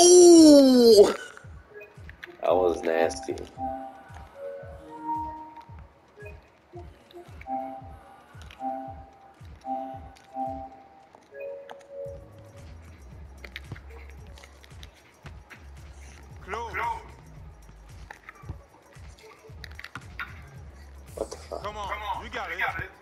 Oh! That was nasty. Close. What the fuck? Come on, you got it.